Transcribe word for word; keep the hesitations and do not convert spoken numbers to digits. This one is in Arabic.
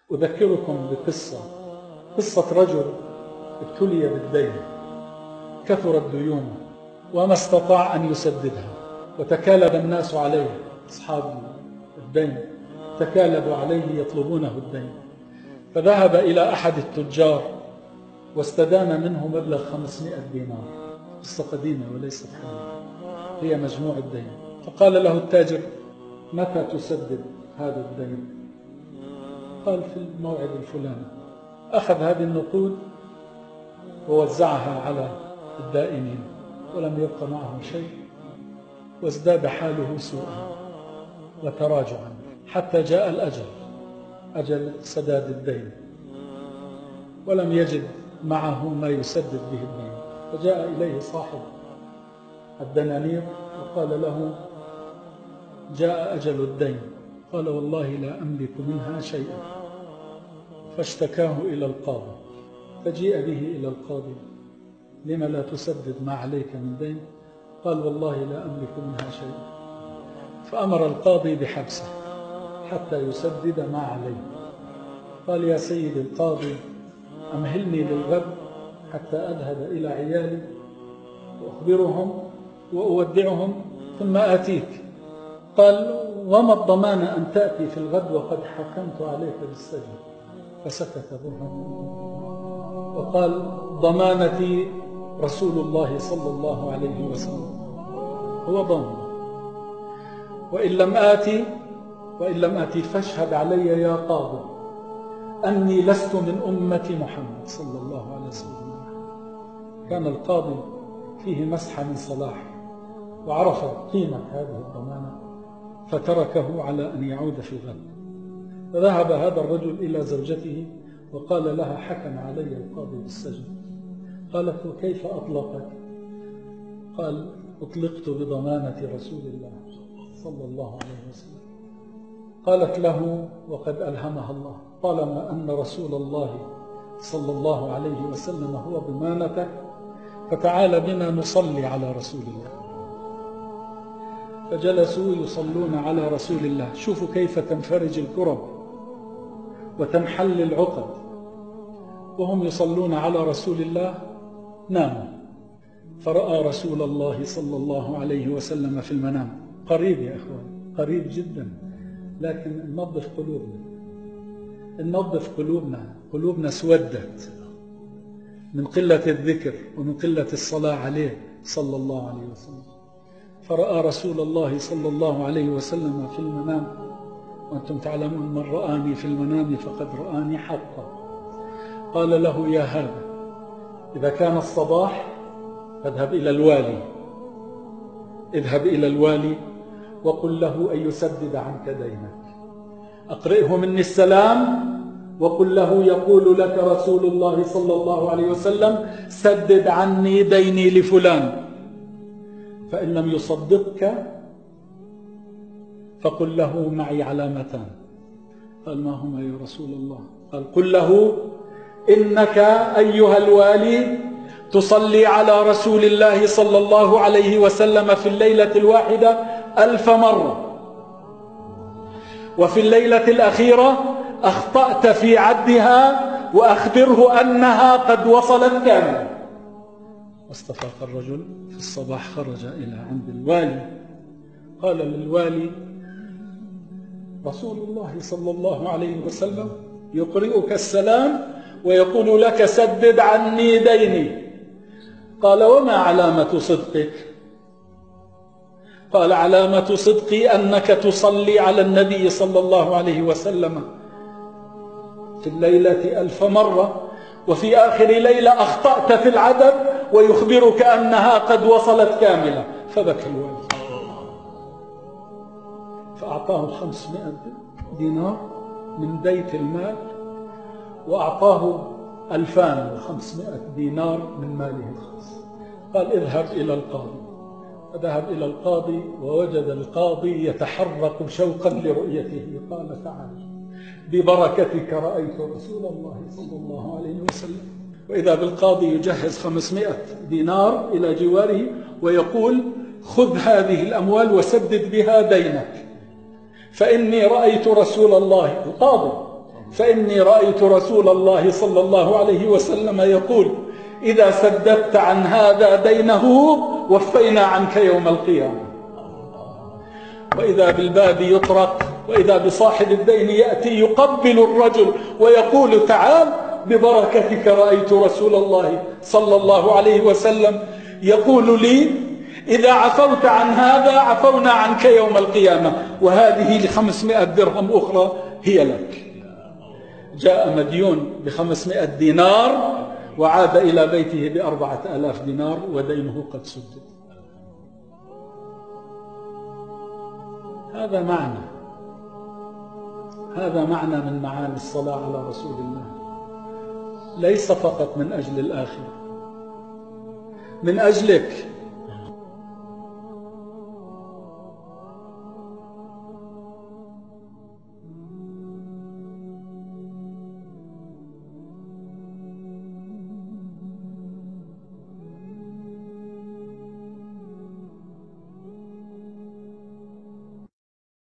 أذكركم بقصة قصة رجل ابتلي بالدين، كثرت ديونه وما استطاع أن يسددها، وتكالب الناس عليه، أصحاب الدين تكالبوا عليه يطلبونه الدين، فذهب إلى أحد التجار واستدان منه مبلغ خمسمائة دينار. قصة قديمة وليست حديثة، هي مجموع الدين. فقال له التاجر: متى تسدد هذا الدين؟ قال: في الموعد الفلاني. أخذ هذه النقود ووزعها على الدائنين ولم يبق معه شيء، وازداد حاله سوءا وتراجعا حتى جاء الأجل، أجل سداد الدين، ولم يجد معه ما يسدد به الدين. فجاء إليه صاحب الدنانير وقال له: جاء أجل الدين. قال: والله لا أملك منها شيئا. فاشتكاه إلى القاضي، فجيء به إلى القاضي: لما لا تسدد ما عليك من دين؟ قال: والله لا أملك منها شيئا. فأمر القاضي بحبسه حتى يسدد ما عليه. قال: يا سيدي القاضي، أمهلني للغد حتى أذهب إلى عيالي وأخبرهم وأودعهم ثم آتيك. قال: وما الضمان أن تأتي في الغد وقد حكمت عليك بالسجن؟ فسكت برهان وقال: ضمانتي رسول الله صلى الله عليه وسلم، هو ضامن. وإن لم آتي وإن لم آتي فاشهد علي يا قاضي أني لست من أمة محمد صلى الله عليه وسلم. كان القاضي فيه مسحة من صلاح وعرف قيمة هذه الضمانة، فتركه على أن يعود في الغد. فذهب هذا الرجل إلى زوجته وقال لها: حكم علي القاضي بالسجن. قالت: وكيف أطلقك؟ قال: أطلقت بضمانة رسول الله صلى الله عليه وسلم. قالت له وقد ألهمها الله: طالما أن رسول الله صلى الله عليه وسلم هو ضمانتك فتعال بنا نصلي على رسول الله. فجلسوا يصلون على رسول الله. شوفوا كيف تنفرج الكرب وتنحل العقد. وهم يصلون على رسول الله ناموا، فرأى رسول الله صلى الله عليه وسلم في المنام. قريب يا أخوان، قريب جدا، لكن ننظف قلوبنا، ننظف قلوبنا. قلوبنا سودت من قلة الذكر ومن قلة الصلاة عليه صلى الله عليه وسلم. فرأى رسول الله صلى الله عليه وسلم في المنام، وأنتم تعلمون: من رآني في المنام فقد رآني حقا. قال له: يا هذا، إذا كان الصباح فاذهب إلى الوالي، اذهب إلى الوالي وقل له أن يسدد عنك دينك. أقرئه مني السلام وقل له: يقول لك رسول الله صلى الله عليه وسلم: سدد عني ديني لفلان. فإن لم يصدقك فقل له: معي علامتان. قال: ما هما يا رسول الله؟ قال: قل له: إنك أيها الوالي تصلي على رسول الله صلى الله عليه وسلم في الليلة الواحدة ألف مرة، وفي الليلة الأخيرة أخطأت في عدها، وأخبره أنها قد وصلت كاملة. واستفاق الرجل في الصباح، خرج إلى عند الوالي. قال للوالي: رسول الله صلى الله عليه وسلم يقرئك السلام ويقول لك: سدد عني ديني. قال: وما علامة صدقك؟ قال: علامة صدقي أنك تصلي على النبي صلى الله عليه وسلم في الليلة ألف مرة، وفي آخر ليلة أخطأت في العدد ويخبرك أنها قد وصلت كاملة. فبكى الوالي، فأعطاه خمسمائة دينار من بيت المال، وأعطاه ألفان وخمسمائة دينار من ماله الخاص. قال: اذهب إلى القاضي. فذهب إلى القاضي ووجد القاضي يتحرك شوقا لرؤيته. قال: تعال، ببركتك رأيت رسول الله صلى الله عليه وسلم. وإذا بالقاضي يجهز خمسمائة دينار إلى جواره ويقول: خذ هذه الأموال وسدد بها دينك، فإني رأيت رسول الله. القاضي فإني رأيت رسول الله صلى الله عليه وسلم يقول: إذا سددت عن هذا دينه وفينا عنك يوم القيامة. وإذا بالباب يطرق، وإذا بصاحب الدين يأتي يقبل الرجل ويقول: تعال ببركتك رأيت رسول الله صلى الله عليه وسلم يقول لي: إذا عفوت عن هذا عفونا عنك يوم القيامة، وهذه لخمسمائة درهم أخرى هي لك. جاء مديون بخمسمائة دينار وعاد إلى بيته بأربعة آلاف دينار ودينه قد سدد. هذا معنى هذا معنى من معاني الصلاة على رسول الله، ليس فقط من أجل الآخرة، من أجلك